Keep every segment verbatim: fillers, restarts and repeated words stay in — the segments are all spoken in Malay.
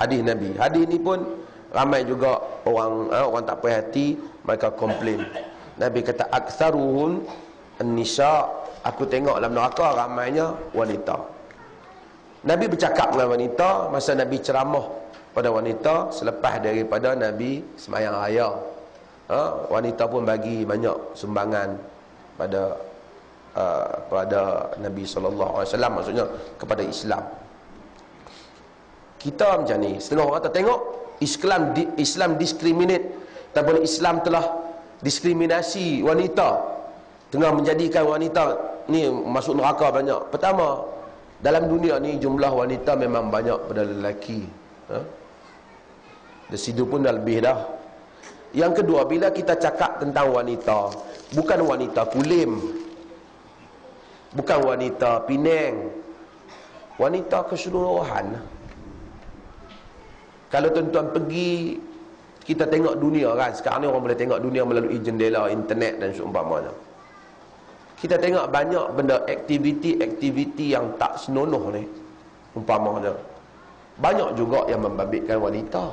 hadis Nabi. Hadis ni pun ramai juga orang ha, orang tak puas hati, mereka komplain. Nabi kata aktsaruhun an-nisa, aku tengok dalam neraka ramainya wanita. Nabi bercakap dengan wanita masa Nabi ceramah pada wanita selepas daripada Nabi sembahyang raya. Ha, wanita pun bagi banyak sumbangan pada uh, pada Nabi sallallahu alaihi wasallam, maksudnya kepada Islam. Kita macam ni, setengah orang tak tengok Islam Islam discriminate ataupun Islam telah diskriminasi wanita, tengah menjadikan wanita ni masuk neraka banyak. Pertama, dalam dunia ni jumlah wanita memang banyak pada lelaki. Ha? Dari situ pun dah lebih dah. Yang kedua, bila kita cakap tentang wanita, bukan wanita Kulim, bukan wanita Penang, wanita keseluruhan. Kalau tuan-tuan pergi, kita tengok dunia kan, sekarang ni orang boleh tengok dunia melalui jendela internet dan seumpamanya. Kita tengok banyak benda, aktiviti-aktiviti yang tak senonoh ni, umpamanya. Banyak juga yang membabitkan wanita.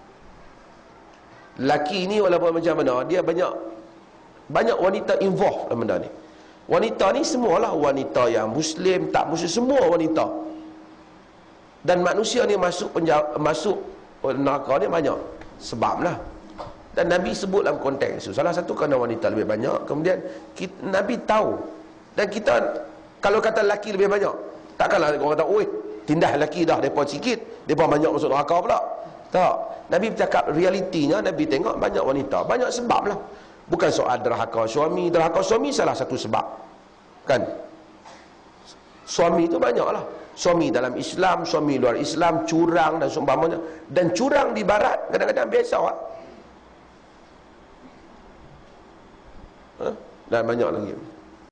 Lelaki ni walaupun macam mana, dia banyak banyak wanita involved dalam benda ni. Wanita ni semualah wanita yang Muslim, tak Muslim, semua wanita. Dan manusia ni masuk penjara, masuk neraka ni banyak sebab lah. Dan Nabi sebut dalam konteks itu, salah satu kerana wanita lebih banyak. Kemudian kita, Nabi tahu. Dan kita, kalau kata lelaki lebih banyak, takkanlah orang kata, oi, tindah lelaki dah, mereka sikit, mereka banyak masuk neraka pula. Tak. Nabi bercakap realitinya, Nabi tengok banyak wanita. Banyak sebab lah. Bukan soal derhaka suami. Derhaka suami salah satu sebab, kan? Suami itu banyak lah. Suami dalam Islam, suami luar Islam, curang dan seumpamanya. Dan curang di barat kadang-kadang biasa lah. Ha? Dan banyak lagi.